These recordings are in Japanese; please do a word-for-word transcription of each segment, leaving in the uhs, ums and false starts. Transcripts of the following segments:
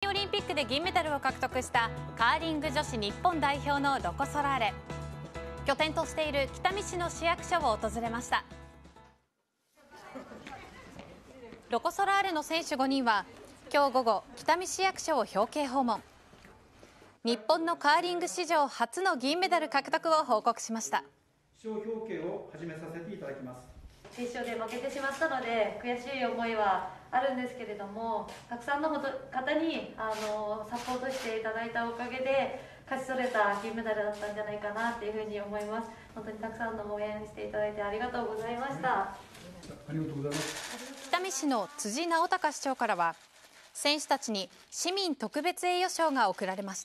オリンピックで銀メダルを獲得したカーリング女子日本代表のロコ・ソラーレ。拠点としている北見市の市役所を訪れました。ロコ・ソラーレの選手ごにんは今日午後、北見市役所を表敬訪問。日本のカーリング史上初の銀メダル獲得を報告しました。 表敬を始めさせていただきます。 決勝で負けてしまったので悔しい思いはあるんですけれども、たくさんの方にあのサポートしていただいたおかげで勝ち取れた銀メダルだったんじゃないかなというふうに思います。本当にたくさんの応援していただいてありがとうございました。 ありがとうございます。 北見市の辻直孝市長からは、選手たちに市民特別栄誉賞が贈られました。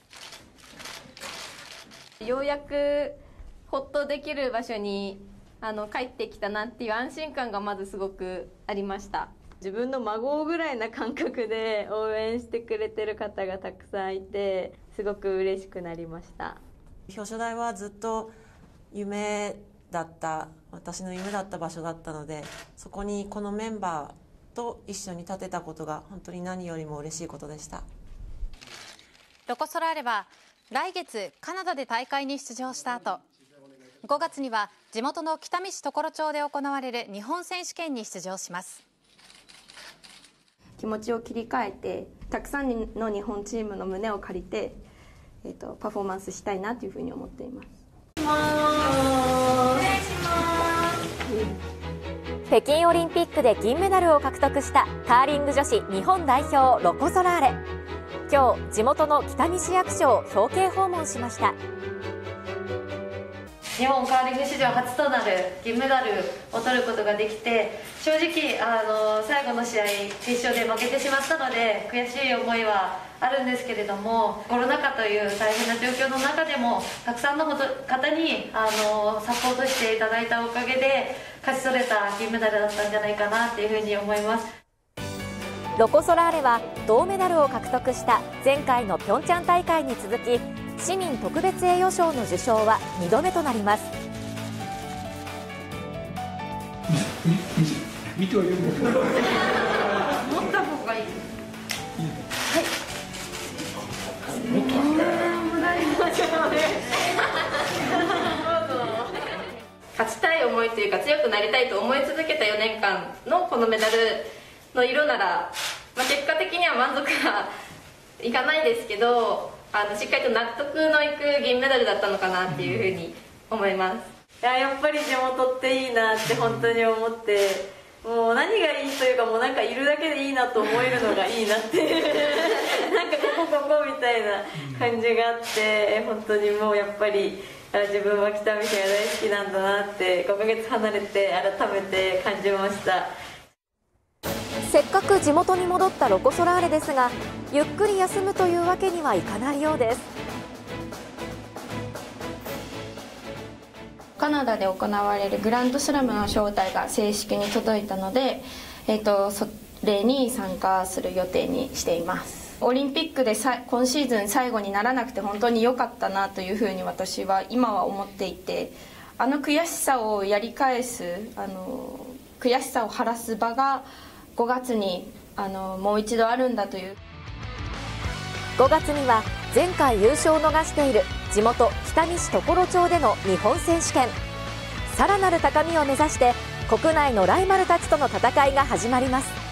ようやくほっとできる場所にあの帰ってきたなっていう安心感がまずすごくありました。自分の孫ぐらいな感覚で応援してくれてる方がたくさんいて、すごく嬉しくなりました。 表彰台はずっと夢だった私の夢だった場所だったので、そこにこのメンバーと一緒に立てたことが本当に何よりも嬉しいことでした。 ロコ・ソラーレは来月カナダで大会に出場した後、ごがつには地元の北見市常呂町で行われる日本選手権に出場します。 気持ちを切り替えて、たくさんの日本チームの胸を借りて、えーと、パフォーマンスしたいなというふうに思っています。 北京オリンピックで銀メダルを獲得したカーリング女子日本代表ロコ・ソラーレ。今日地元の北見市役所を表敬訪問しました。 日本カーリング史上初となる銀メダルを取ることができて、正直あの最後の試合決勝で負けてしまったので悔しい思いはあるんですけれども、コロナ禍という大変な状況の中でもたくさんの方にあのサポートしていただいたおかげで勝ち取れた銀メダルだったんじゃないかなというふうに思います。 ロコ・ソラーレは銅メダルを獲得した前回のピョンチャン大会に続き、市民特別栄誉賞の受賞はにどめとなります。 見てはいるんだけど。 持った方がいい。はい。 もっと勝ちたい思いというか、強くなりたいと思い続けたよねんかんのこのメダルの色なら、まあ、結果的には満足はいかないですけど、あのしっかりと納得のいく銀メダルだったのかなっていうふうに思います。いや、やっぱり地元っていいなって本当に思って、もう何がいいというか、もうなんかいるだけでいいなと思えるのがいいなってなんかここここみたいな感じがあって、本当にもうやっぱり自分は北見市が大好きなんだなってごかげつ離れて改めて感じました。 せっかく地元に戻ったロコ・ソラーレですが、ゆっくり休むというわけにはいかないようです。 カナダで行われるグランドスラムの招待が正式に届いたので、えーと、それに参加する予定にしています。オリンピックでさ今シーズン最後にならなくて本当に良かったなというふうに私は今は思っていて、あの悔しさをやり返す、あの悔しさを晴らす場がごがつにあのもう一度あるんだという。 ごがつには前回優勝を逃している地元北見市常呂町での日本選手権、さらなる高みを目指して国内のライバルたちとの戦いが始まります。